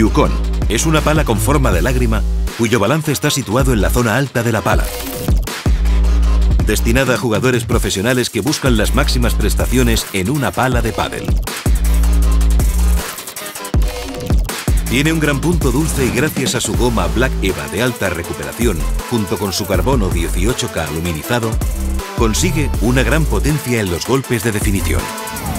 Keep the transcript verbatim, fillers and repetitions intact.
Yukon es una pala con forma de lágrima cuyo balance está situado en la zona alta de la pala. Destinada a jugadores profesionales que buscan las máximas prestaciones en una pala de pádel. Tiene un gran punto dulce y gracias a su goma Black Eva de alta recuperación, junto con su carbono dieciocho K aluminizado, consigue una gran potencia en los golpes de definición.